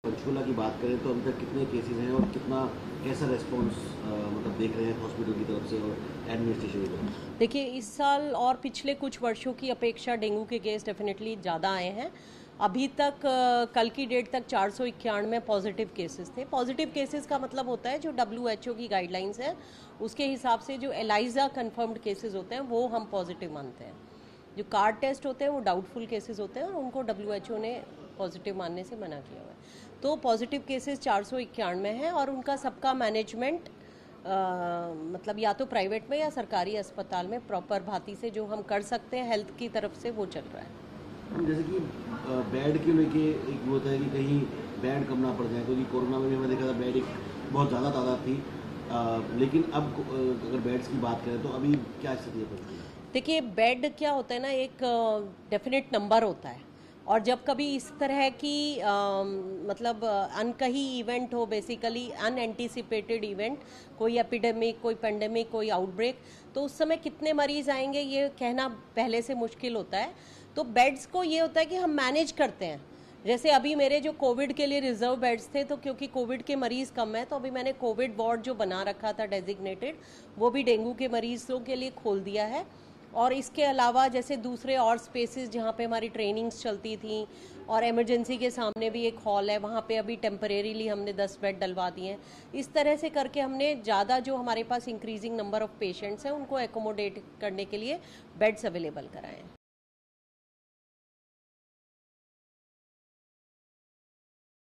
पंचकूला की बात करें तो अभी तक कितने केसेस हैं और कितना कैसा रेस्पॉन्स मतलब देख रहे हैं हॉस्पिटल की तरफ से और एडमिनिस्ट्रेशन की तरफ से? देखिए, इस साल और पिछले कुछ वर्षों की अपेक्षा डेंगू के केस डेफिनेटली ज़्यादा आए हैं। अभी तक कल की डेट तक 491 पॉजिटिव केसेस थे। पॉजिटिव केसेस का मतलब होता है जो WHO की गाइडलाइंस है उसके हिसाब से जो एलाइजा कंफर्म्ड केसेस होते हैं वो हम पॉजिटिव मानते हैं। जो कार्ड टेस्ट होते हैं वो डाउटफुल केसेस होते हैं और उनको WHO ने पॉजिटिव मानने से मना किया हुआ है। तो पॉजिटिव केसेस 491 हैं और उनका सबका मैनेजमेंट मतलब या तो प्राइवेट में या सरकारी अस्पताल में प्रॉपर भांति से जो हम कर सकते हैं हेल्थ की तरफ से वो चल रहा है। जैसे कि बेड के लेके एक वो होता है कि कहीं बेड कम ना पड़ जाए, क्योंकि कोरोना में भी हमने देखा था बेड एक बहुत ज़्यादा तादाद थी, लेकिन अब अगर बेड्स की बात करें तो अभी क्या स्थिति है? देखिए, बेड क्या होता है ना, एक डेफिनेट नंबर होता है और जब कभी इस तरह की मतलब अनकही इवेंट हो, बेसिकली अनएंटिसिपेटेड इवेंट, कोई एपिडेमिक, कोई पेंडेमिक, कोई आउटब्रेक, तो उस समय कितने मरीज आएंगे ये कहना पहले से मुश्किल होता है। तो बेड्स को ये होता है कि हम मैनेज करते हैं। जैसे अभी मेरे जो कोविड के लिए रिजर्व बेड्स थे, तो क्योंकि कोविड के मरीज कम है तो अभी मैंने कोविड वार्ड जो बना रखा था डेजिग्नेटेड, वो भी डेंगू के मरीजों के लिए खोल दिया है। और इसके अलावा जैसे दूसरे और स्पेसेस जहाँ पे हमारी ट्रेनिंग्स चलती थी और इमरजेंसी के सामने भी एक हॉल है, वहाँ पे अभी टेम्परेरीली हमने 10 बेड डलवा दिए हैं। इस तरह से करके हमने ज़्यादा जो हमारे पास इंक्रीजिंग नंबर ऑफ पेशेंट्स हैं उनको एकोमोडेट करने के लिए बेड्स अवेलेबल कराए हैं।